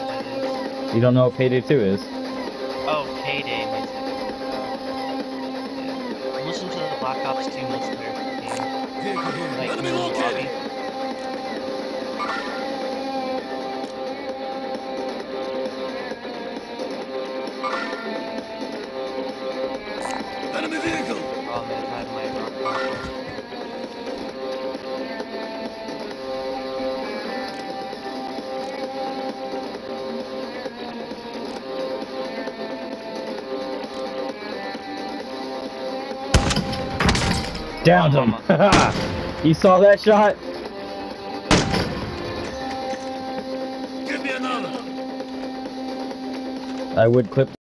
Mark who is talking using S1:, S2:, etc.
S1: that is.
S2: You don't know what Payday 2 is?
S1: Oh, Payday music. Yeah. I'm listening to the Black Ops 2 multiplayer game. Like,
S3: Enemy
S1: new lobby.
S3: located. Enemy vehicle.
S1: Oh man, I had my rock rifle.
S2: Downed him! You saw that shot?
S3: Give me another.
S2: I would clip